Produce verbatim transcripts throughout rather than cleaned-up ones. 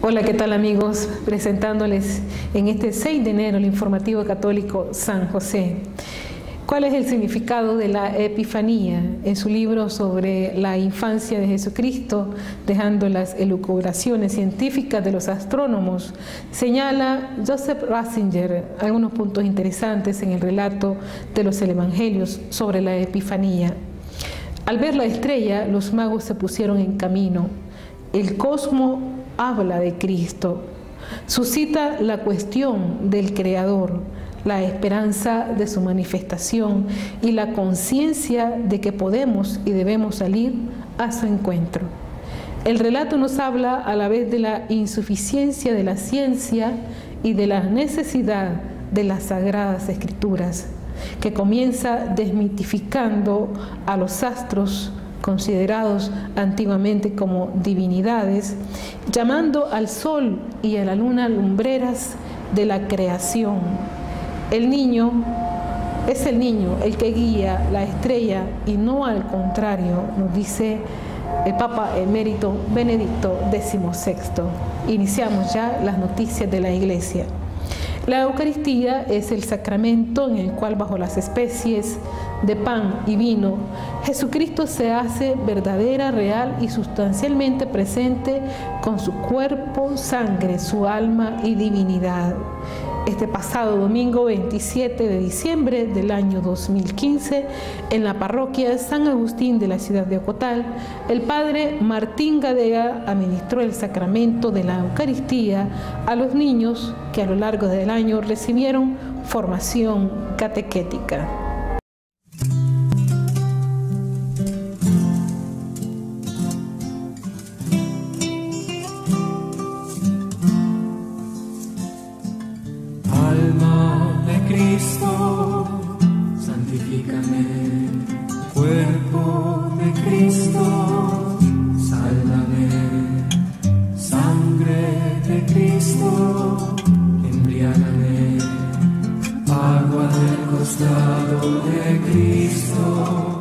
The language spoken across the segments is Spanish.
Hola, ¿qué tal amigos? Presentándoles en este seis de enero el informativo católico San José. ¿Cuál es el significado de la Epifanía? En su libro sobre la infancia de Jesucristo, dejando las elucubraciones científicas de los astrónomos, señala Joseph Ratzinger algunos puntos interesantes en el relato de los evangelios sobre la Epifanía. Al ver la estrella, los magos se pusieron en camino. El cosmos habla de Cristo, suscita la cuestión del Creador, la esperanza de su manifestación y la conciencia de que podemos y debemos salir a su encuentro. El relato nos habla a la vez de la insuficiencia de la ciencia y de la necesidad de las Sagradas Escrituras, que comienza desmitificando a los astros considerados antiguamente como divinidades, llamando al sol y a la luna lumbreras de la creación. El niño es el niño el que guía la estrella y no al contrario, nos dice el Papa Emérito Benedicto decimosexto. Iniciamos ya las noticias de la Iglesia. La Eucaristía es el sacramento en el cual, bajo las especies de pan y vino, Jesucristo se hace verdadera, real y sustancialmente presente con su cuerpo, sangre, su alma y divinidad. Este pasado domingo veintisiete de diciembre del año dos mil quince, en la parroquia San Agustín de la ciudad de Ocotal, el padre Martín Gadea administró el sacramento de la Eucaristía a los niños que a lo largo del año recibieron formación catequética. Cristo, santifícame, cuerpo de Cristo, sálvame, sangre de Cristo, embriágame, agua del costado de Cristo,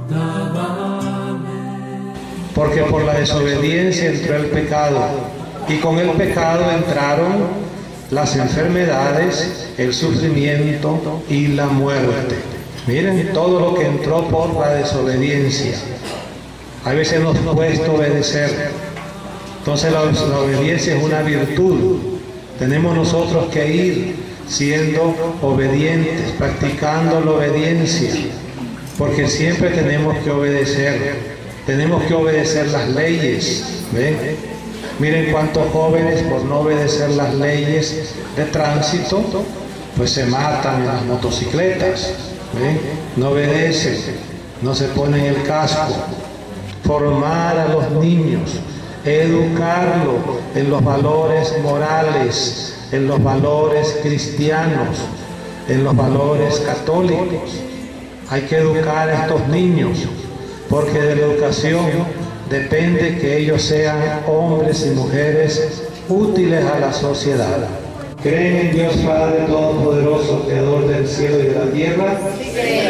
lávame. Porque por la desobediencia entró el pecado, y con el pecado entraron las enfermedades, el sufrimiento y la muerte. Miren todo lo que entró por la desobediencia. A veces nos cuesta obedecer. Entonces la, la obediencia es una virtud. Tenemos nosotros que ir siendo obedientes, practicando la obediencia, porque siempre tenemos que obedecer. Tenemos que obedecer las leyes. ¿Ven? Miren cuántos jóvenes por no obedecer las leyes de tránsito, pues se matan en las motocicletas, ¿eh? No obedecen, no se ponen el casco. Formar a los niños, educarlos en los valores morales, en los valores cristianos, en los valores católicos. Hay que educar a estos niños, porque de la educación depende que ellos sean hombres y mujeres útiles a la sociedad. ¿Creen en Dios Padre Todopoderoso, Creador del cielo y de la tierra? Sí,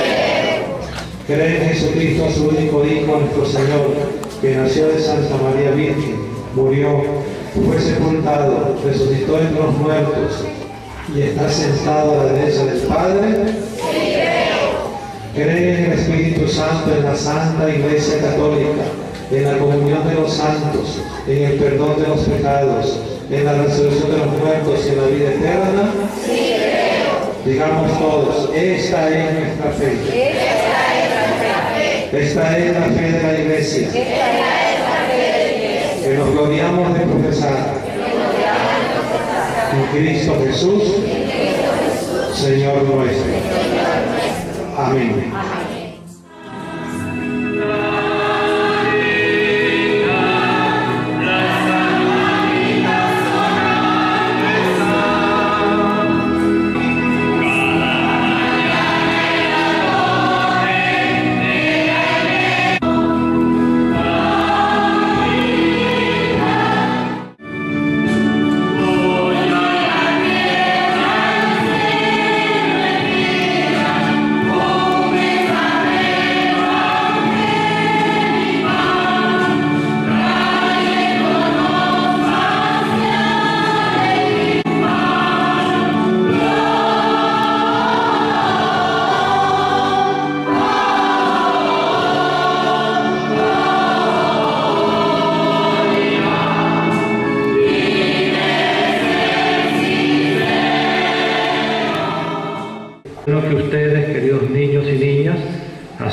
¿creen en Jesucristo, su único Hijo, nuestro Señor, que nació de Santa María Virgen, murió, fue sepultado, resucitó entre los muertos y está sentado a la derecha del Padre? Sí, ¿creen en el Espíritu Santo, en la Santa Iglesia Católica, en la comunión de los santos, en el perdón de los pecados, en la resurrección de los muertos y en la vida eterna? Sí, creo. Digamos todos, esta es nuestra fe. Esta es nuestra fe. Esta es la fe de la Iglesia. Esta es la fe de la Iglesia. Que nos gloriamos de profesar. En Cristo Jesús, Señor nuestro. Amén. Oh,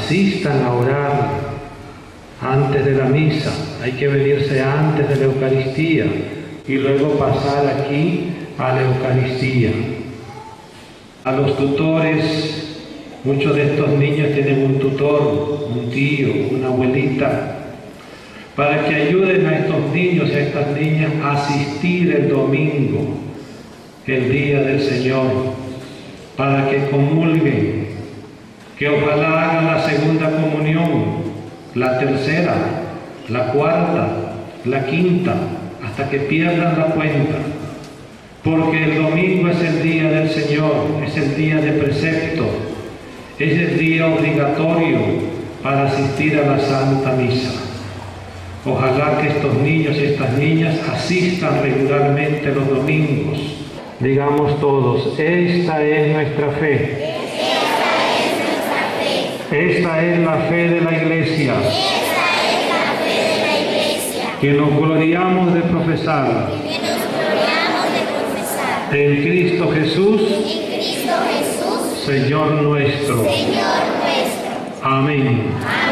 asistan a orar antes de la misa. Hay que venirse antes de la Eucaristía y luego pasar aquí a la Eucaristía. A los tutores, muchos de estos niños tienen un tutor, un tío, una abuelita, para que ayuden a estos niños y a estas niñas a asistir el domingo, el día del Señor, para que comulguen, que ojalá hagan la segunda comunión, la tercera, la cuarta, la quinta, hasta que pierdan la cuenta, porque el domingo es el día del Señor, es el día de precepto, es el día obligatorio para asistir a la Santa Misa. Ojalá que estos niños y estas niñas asistan regularmente los domingos. Digamos todos, esta es nuestra fe. Esta es la fe de la Iglesia. Que nos gloriamos de profesar. En Cristo Jesús. Señor nuestro. Amén.